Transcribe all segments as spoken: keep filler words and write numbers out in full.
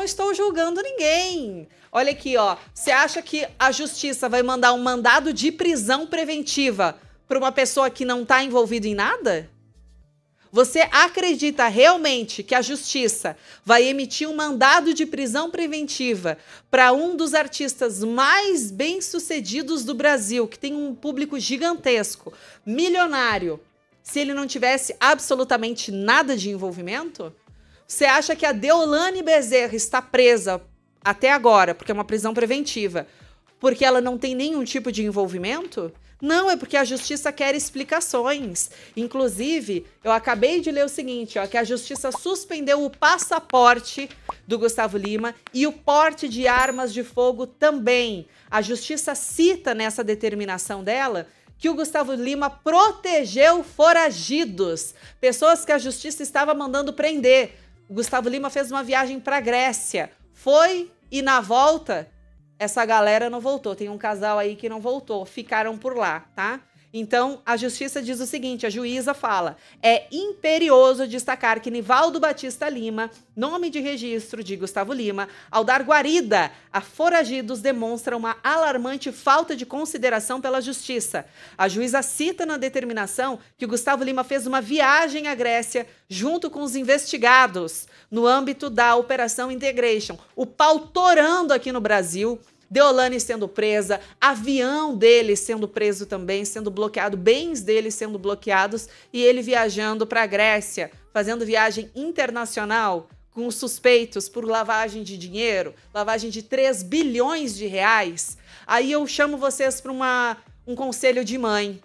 estou julgando ninguém. Olha aqui, ó. Você acha que a justiça vai mandar um mandado de prisão preventiva para uma pessoa que não está envolvida em nada? Você acredita realmente que a justiça vai emitir um mandado de prisão preventiva para um dos artistas mais bem-sucedidos do Brasil, que tem um público gigantesco, milionário, se ele não tivesse absolutamente nada de envolvimento? Você acha que a Deolane Bezerra está presa até agora, porque é uma prisão preventiva, porque ela não tem nenhum tipo de envolvimento? Não, é porque a justiça quer explicações. Inclusive, eu acabei de ler o seguinte, ó, que a justiça suspendeu o passaporte do Gustavo Lima e o porte de armas de fogo também. A justiça cita nessa determinação dela que o Gustavo Lima protegeu foragidos, pessoas que a justiça estava mandando prender. O Gustavo Lima fez uma viagem para a Grécia, foi e na volta essa galera não voltou. Tem um casal aí que não voltou, ficaram por lá, tá? Então, a justiça diz o seguinte, a juíza fala, é imperioso destacar que Nivaldo Batista Lima, nome de registro de Gustavo Lima, ao dar guarida a foragidos, demonstra uma alarmante falta de consideração pela justiça. A juíza cita na determinação que o Gustavo Lima fez uma viagem à Grécia junto com os investigados no âmbito da Operação Integration. O pau torando aqui no Brasil, Deolane sendo presa, avião dele sendo preso também, sendo bloqueado, bens dele sendo bloqueados e ele viajando para a Grécia, fazendo viagem internacional com os suspeitos por lavagem de dinheiro, lavagem de três bilhões de reais. Aí eu chamo vocês para uma um conselho de mãe.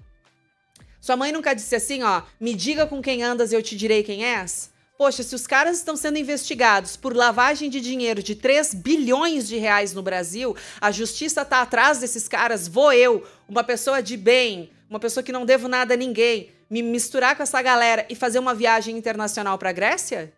Sua mãe nunca disse assim, ó, me diga com quem andas e eu te direi quem és? Poxa, se os caras estão sendo investigados por lavagem de dinheiro de três bilhões de reais no Brasil, a justiça está atrás desses caras, vou eu, uma pessoa de bem, uma pessoa que não devo nada a ninguém, me misturar com essa galera e fazer uma viagem internacional para a Grécia?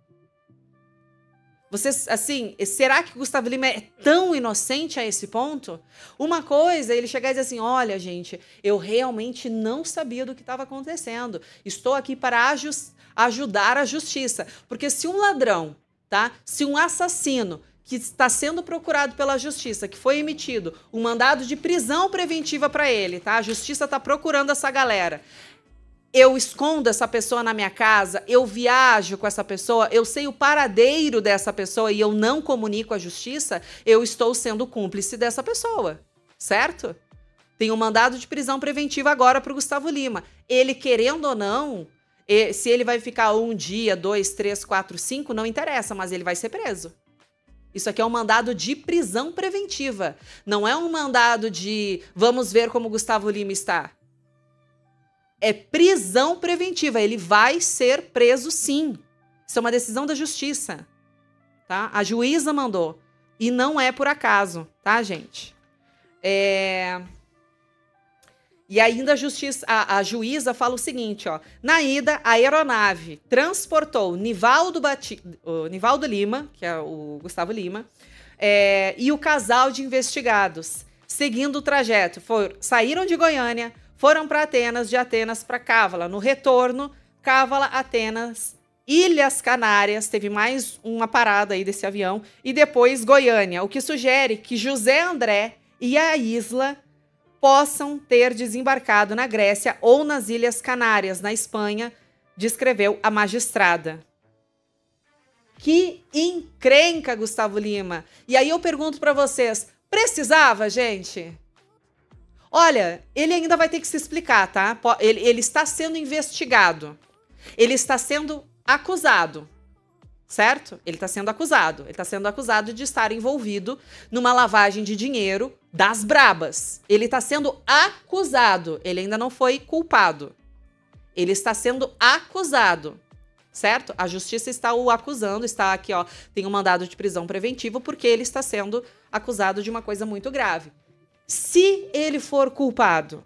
Vocês, assim, será que o Gustavo Lima é tão inocente a esse ponto? Uma coisa é ele chegar e dizer assim, olha, gente, eu realmente não sabia do que estava acontecendo. Estou aqui para ajustar ajudar a justiça, porque se um ladrão, tá? Se um assassino que está sendo procurado pela justiça, que foi emitido um mandado de prisão preventiva para ele, tá? A justiça está procurando essa galera. Eu escondo essa pessoa na minha casa, eu viajo com essa pessoa, eu sei o paradeiro dessa pessoa e eu não comunico à justiça, eu estou sendo cúmplice dessa pessoa, certo? Tem um mandado de prisão preventiva agora para o Gustavo Lima. Ele, querendo ou não, E, se ele vai ficar um dia, dois, três, quatro, cinco, não interessa, mas ele vai ser preso. Isso aqui é um mandado de prisão preventiva. Não é um mandado de vamos ver como Gustavo Lima está. É prisão preventiva. Ele vai ser preso, sim. Isso é uma decisão da justiça. Tá? A juíza mandou. E não é por acaso, tá, gente? É... E ainda a, justiça, a, a juíza fala o seguinte, ó. Na ida, a aeronave transportou Nivaldo, Bati, o Nivaldo Lima, que é o Gustavo Lima, é, e o casal de investigados, seguindo o trajeto. For, saíram de Goiânia, foram para Atenas, de Atenas para Cávala. No retorno, Cávala, Atenas, Ilhas Canárias, teve mais uma parada aí desse avião, e depois Goiânia, o que sugere que José André e a Isla possam ter desembarcado na Grécia ou nas Ilhas Canárias, na Espanha, descreveu a magistrada. Que encrenca, Gustavo Lima. E aí eu pergunto para vocês, precisava, gente? Olha, ele ainda vai ter que se explicar, tá? Ele, ele está sendo investigado. Ele está sendo acusado. Certo? Ele está sendo acusado. Ele está sendo acusado de estar envolvido numa lavagem de dinheiro das brabas. Ele está sendo acusado. Ele ainda não foi culpado. Ele está sendo acusado. Certo? A justiça está o acusando. Está aqui, ó. Tem um mandado de prisão preventivo porque ele está sendo acusado de uma coisa muito grave. Se ele for culpado,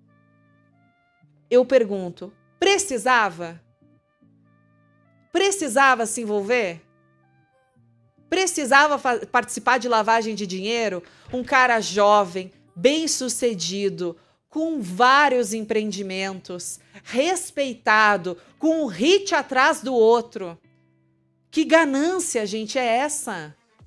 eu pergunto, precisava? Precisava se envolver? Precisava participar de lavagem de dinheiro? Um cara jovem, bem-sucedido, com vários empreendimentos, respeitado, com um hit atrás do outro. Que ganância, gente, é essa?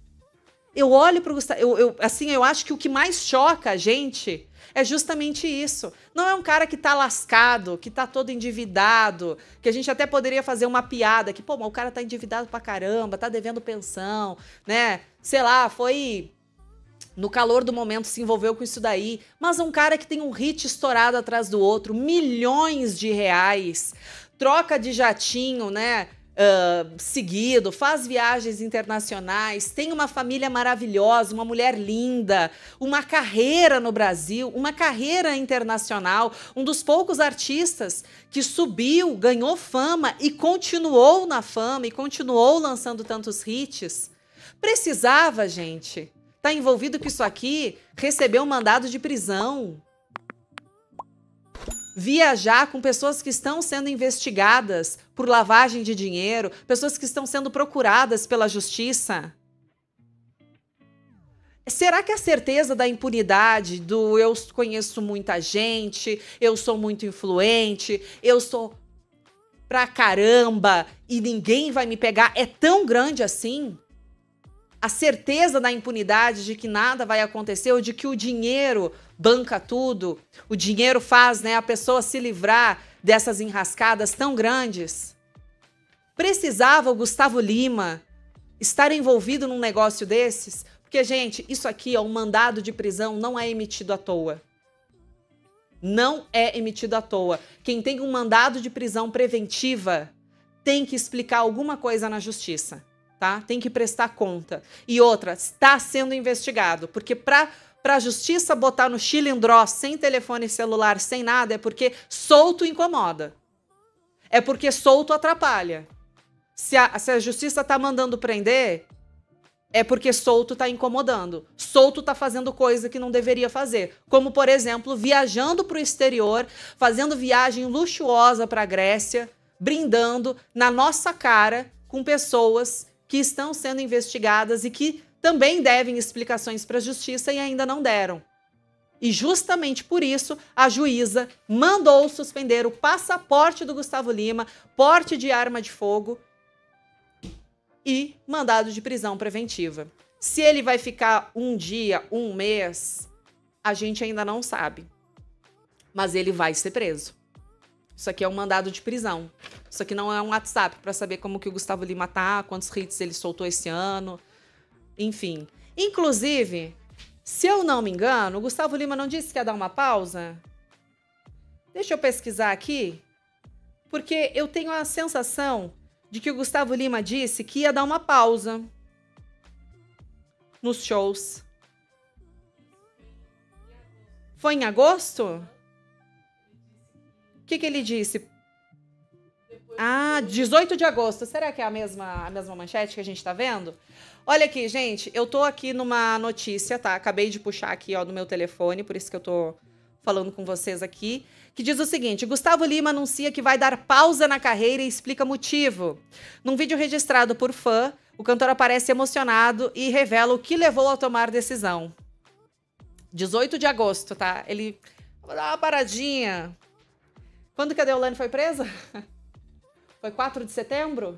Eu olho para o Gustavo, eu, eu, assim, eu acho que o que mais choca a gente é justamente isso. Não é um cara que tá lascado, que tá todo endividado, que a gente até poderia fazer uma piada, que, pô, mas o cara tá endividado pra caramba, tá devendo pensão, né? Sei lá, foi... no calor do momento se envolveu com isso daí. Mas um cara que tem um hit estourado atrás do outro, milhões de reais, troca de jatinho, né? Uh, seguido, faz viagens internacionais, tem uma família maravilhosa, uma mulher linda, uma carreira no Brasil, uma carreira internacional, um dos poucos artistas que subiu, ganhou fama e continuou na fama e continuou lançando tantos hits. Precisava, gente, tá envolvido com isso aqui, recebeu um mandado de prisão, viajar com pessoas que estão sendo investigadas por lavagem de dinheiro, pessoas que estão sendo procuradas pela justiça. Será que a certeza da impunidade, do eu conheço muita gente, eu sou muito influente, eu sou pra caramba e ninguém vai me pegar, é tão grande assim? A certeza da impunidade de que nada vai acontecer ou de que o dinheiro banca tudo, o dinheiro faz, né, a pessoa se livrar dessas enrascadas tão grandes. Precisava o Gustavo Lima estar envolvido num negócio desses? Porque, gente, isso aqui, ó, um mandado de prisão não é emitido à toa. Não é emitido à toa. Quem tem um mandado de prisão preventiva tem que explicar alguma coisa na justiça. Tá? Tem que prestar conta. E outra, está sendo investigado, porque para a justiça botar no chilindró, sem telefone celular, sem nada, é porque solto incomoda. É porque solto atrapalha. Se a, se a justiça está mandando prender, é porque solto está incomodando. Solto está fazendo coisa que não deveria fazer. Como, por exemplo, viajando para o exterior, fazendo viagem luxuosa para a Grécia, brindando na nossa cara com pessoas que estão sendo investigadas e que também devem explicações para a justiça e ainda não deram. E justamente por isso, a juíza mandou suspender o passaporte do Gustavo Lima, porte de arma de fogo e mandado de prisão preventiva. Se ele vai ficar um dia, um mês, a gente ainda não sabe. Mas ele vai ser preso. Isso aqui é um mandado de prisão. Isso aqui não é um WhatsApp para saber como que o Gustavo Lima tá, quantos hits ele soltou esse ano. Enfim. Inclusive, se eu não me engano, o Gustavo Lima não disse que ia dar uma pausa? Deixa eu pesquisar aqui. Porque eu tenho a sensação de que o Gustavo Lima disse que ia dar uma pausa nos shows. Foi em agosto? O que, que ele disse? Ah, dezoito de agosto. Será que é a mesma, a mesma manchete que a gente tá vendo? Olha aqui, gente. Eu tô aqui numa notícia, tá? Acabei de puxar aqui, ó, no meu telefone, por isso que eu tô falando com vocês aqui, que diz o seguinte: Gustavo Lima anuncia que vai dar pausa na carreira e explica motivo. Num vídeo registrado por fã, o cantor aparece emocionado e revela o que levou a tomar decisão. dezoito de agosto, tá? Ele... Vou dar uma paradinha... Quando que a Deolane foi presa? Foi quatro de setembro?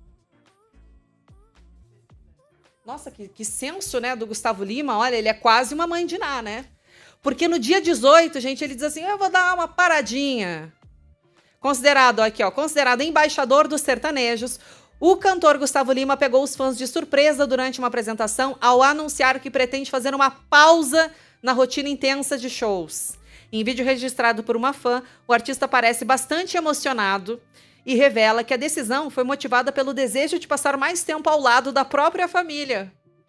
Nossa, que, que senso, né, do Gustavo Lima. Olha, ele é quase uma mãe de Ná, né? Porque no dia dezoito, gente, ele diz assim, eu vou dar uma paradinha. Considerado, aqui, ó, considerado embaixador dos sertanejos, o cantor Gustavo Lima pegou os fãs de surpresa durante uma apresentação ao anunciar que pretende fazer uma pausa na rotina intensa de shows. Em vídeo registrado por uma fã, o artista parece bastante emocionado e revela que a decisão foi motivada pelo desejo de passar mais tempo ao lado da própria família.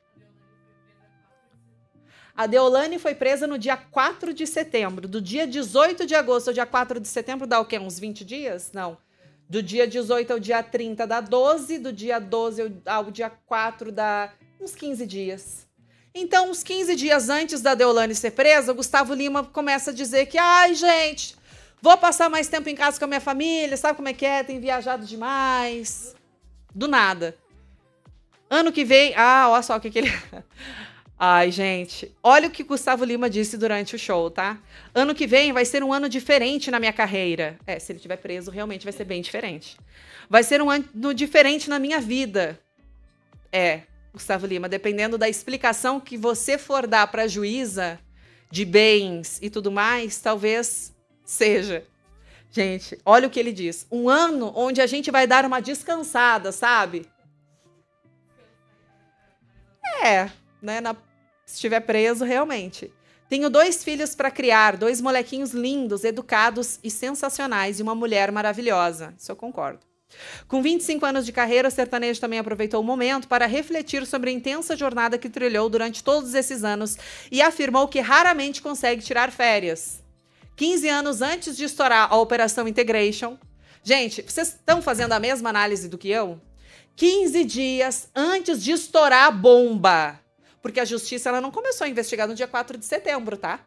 A Deolane foi presa no dia quatro de setembro. Do dia dezoito de agosto ao dia quatro de setembro dá o quê? Uns vinte dias? Não. Do dia dezoito ao dia trinta dá doze, do dia doze ao dia quatro dá uns quinze dias. Então, uns quinze dias antes da Deolane ser presa, o Gustavo Lima começa a dizer que, ai, gente, vou passar mais tempo em casa com a minha família, sabe como é que é? Tem viajado demais. Do nada. Ano que vem... Ah, olha só o que, que ele... Ai, gente, olha o que Gustavo Lima disse durante o show, tá? Ano que vem vai ser um ano diferente na minha carreira. É, se ele estiver preso, realmente vai ser bem diferente. Vai ser um ano diferente na minha vida. É... Gustavo Lima, dependendo da explicação que você for dar para a juíza de bens e tudo mais, talvez seja. Gente, olha o que ele diz. Um ano onde a gente vai dar uma descansada, sabe? É, né? Na, se estiver preso, realmente. Tenho dois filhos para criar, dois molequinhos lindos, educados e sensacionais, e uma mulher maravilhosa. Isso eu concordo. Com vinte e cinco anos de carreira, o sertanejo também aproveitou o momento para refletir sobre a intensa jornada que trilhou durante todos esses anos e afirmou que raramente consegue tirar férias. quinze anos antes de estourar a Operação Integration. Gente, vocês estão fazendo a mesma análise do que eu? quinze dias antes de estourar a bomba. Porque a justiça ela não começou a investigar no dia quatro de setembro, tá?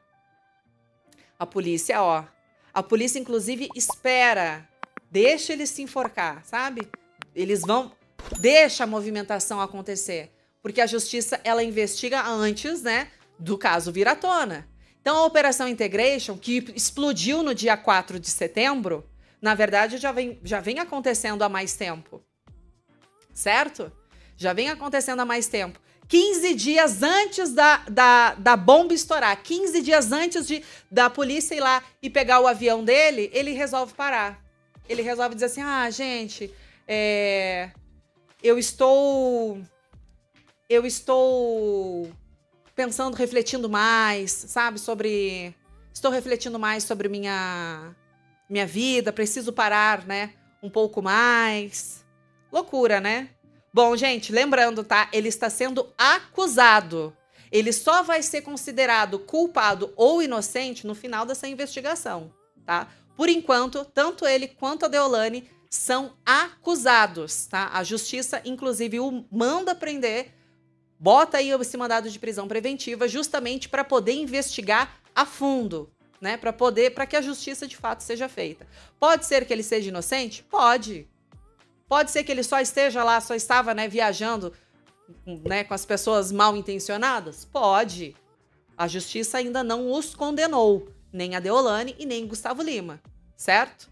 A polícia, ó. A polícia, inclusive, espera. Deixa eles se enforcar, sabe? Eles vão... Deixa a movimentação acontecer. Porque a justiça, ela investiga antes, né, do caso vir à tona. Então, a Operação Integration, que explodiu no dia quatro de setembro, na verdade, já vem, já vem acontecendo há mais tempo. Certo? Já vem acontecendo há mais tempo. quinze dias antes da, da, da bomba estourar, quinze dias antes de, da polícia ir lá e pegar o avião dele, ele resolve parar. Ele resolve dizer assim, ah, gente, é, eu estou... Eu estou pensando, refletindo mais, sabe, sobre... Estou refletindo mais sobre minha, minha vida, preciso parar, né, um pouco mais. Loucura, né? Bom, gente, lembrando, tá? Ele está sendo acusado. Ele só vai ser considerado culpado ou inocente no final dessa investigação, tá? Por enquanto, tanto ele quanto a Deolane são acusados, tá? A justiça, inclusive, o manda prender, bota aí esse mandado de prisão preventiva justamente para poder investigar a fundo, né? Para poder, para que a justiça de fato seja feita. Pode ser que ele seja inocente? Pode. Pode ser que ele só esteja lá, só estava, né, viajando, né, com as pessoas mal intencionadas? Pode. A justiça ainda não os condenou, nem a Deolane e nem Gustavo Lima, certo?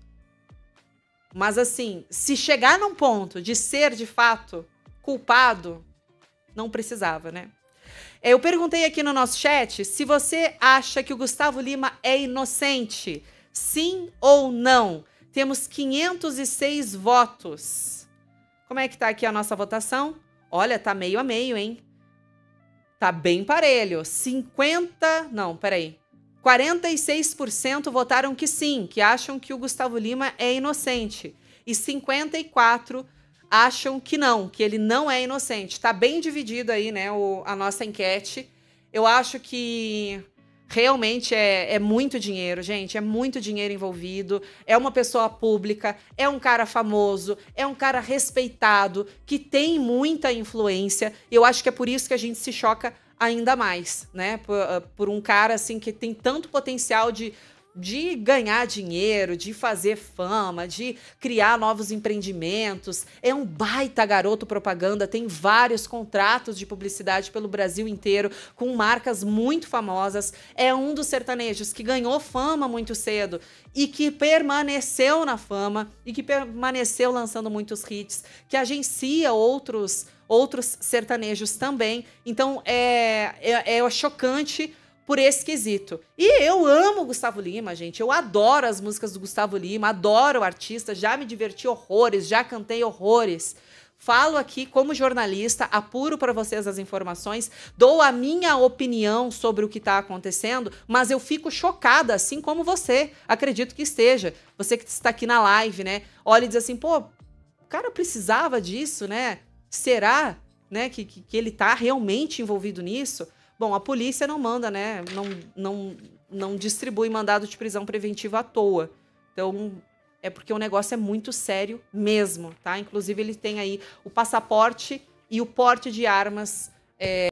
Mas assim, se chegar num ponto de ser de fato culpado, não precisava, né? Eu perguntei aqui no nosso chat se você acha que o Gustavo Lima é inocente, sim ou não. Temos quinhentos e seis votos. Como é que tá aqui a nossa votação? Olha, tá meio a meio, hein? Tá bem parelho. cinquenta... Não, peraí. quarenta e seis por cento votaram que sim, que acham que o Gustavo Lima é inocente. E cinquenta e quatro por cento acham que não, que ele não é inocente. Tá bem dividido aí, né, o, a nossa enquete. Eu acho que... Realmente é, é muito dinheiro, gente, é muito dinheiro envolvido, é uma pessoa pública, é um cara famoso, é um cara respeitado, que tem muita influência, e eu acho que é por isso que a gente se choca ainda mais, né, por, por um cara, assim, que tem tanto potencial de, de ganhar dinheiro, de fazer fama, de criar novos empreendimentos, é um baita garoto propaganda, tem vários contratos de publicidade pelo Brasil inteiro, com marcas muito famosas, é um dos sertanejos que ganhou fama muito cedo e que permaneceu na fama e que permaneceu lançando muitos hits, que agencia outros, outros sertanejos também, então é, é, é chocante por esse quesito. E eu amo o Gustavo Lima, gente. Eu adoro as músicas do Gustavo Lima, adoro o artista, já me diverti horrores, já cantei horrores. Falo aqui como jornalista, apuro para vocês as informações, dou a minha opinião sobre o que está acontecendo, mas eu fico chocada, assim como você. Acredito que esteja. Você que está aqui na live, né? Olha e diz assim, pô, o cara precisava disso, né? Será, né, que, que, que ele está realmente envolvido nisso? Bom, a polícia não manda, né? Não, não, não distribui mandado de prisão preventiva à toa. Então, é porque o negócio é muito sério mesmo, tá? Inclusive, ele tem aí o passaporte e o porte de armas é,